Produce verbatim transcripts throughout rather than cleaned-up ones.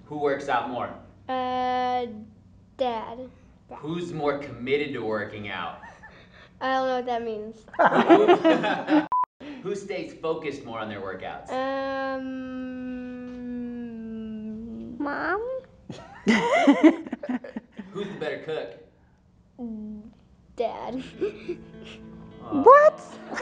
Who works out more? Uh, Dad. Who's more committed to working out? I don't know what that means. Who stays focused more on their workouts? Um, Mom? Who's the better cook? Dad. What?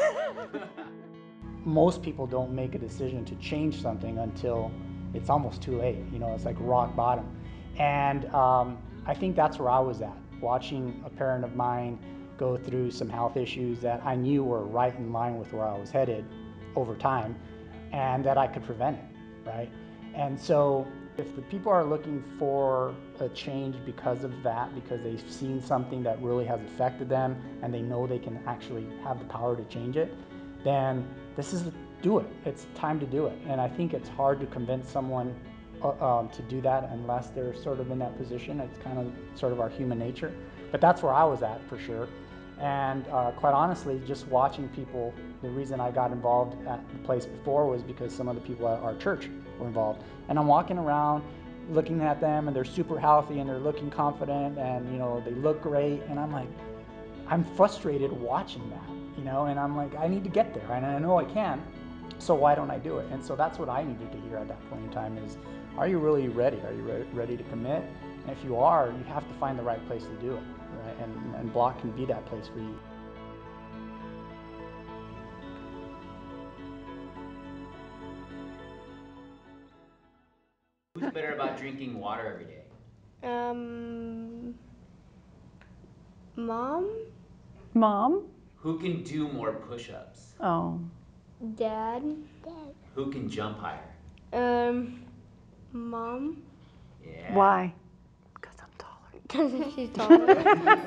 Most people don't make a decision to change something until it's almost too late. You know, it's like rock bottom. And um, I think that's where I was at, watching a parent of mine go through some health issues that I knew were right in line with where I was headed over time, and that I could prevent it, right? And so if the people are looking for a change because of that, because they've seen something that really has affected them and they know they can actually have the power to change it, then this is, do it. It's time to do it. And I think it's hard to convince someone uh, um, to do that unless they're sort of in that position. It's kind of sort of our human nature. But that's where I was at for sure. And uh, quite honestly, just watching people, the reason I got involved at the place before was because some of the people at our church were involved. And I'm walking around looking at them, and they're super healthy and they're looking confident, and you know, they look great, and I'm like, I'm frustrated watching that, you know, and I'm like, I need to get there, and I know I can, so why don't I do it? And so that's what I needed to hear at that point in time is, are you really ready? Are you re ready to commit? And if you are, you have to find the right place to do it, right? And, and Block can be that place for you. Who's better about drinking water every day? Um, Mom? Mom? Who can do more push-ups? Oh. Dad? Dad. Who can jump higher? Um, Mom? Yeah. Why? Because I'm taller. Because she's taller.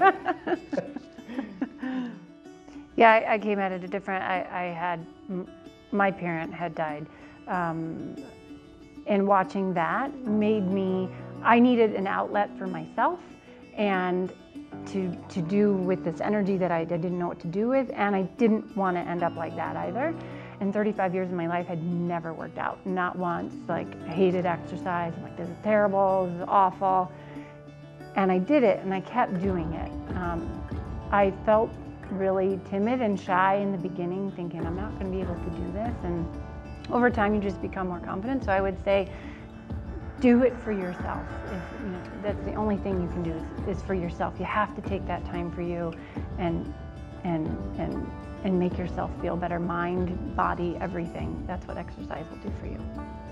Yeah, I, I came at it a different, I, I had, my parent had died. Um, and watching that made me, I needed an outlet for myself and to, to do with this energy that I, I didn't know what to do with, and I didn't want to end up like that either. And thirty-five years of my life had never worked out, not once. Like, I hated exercise. I'm like, this is terrible, this is awful. And I did it, and I kept doing it. Um, I felt really timid and shy in the beginning, thinking I'm not going to be able to do this. And over time, you just become more confident. So I would say, do it for yourself. If, you know, that's the only thing you can do is, is for yourself. You have to take that time for you, and and and. and make yourself feel better, mind, body, everything. That's what exercise will do for you.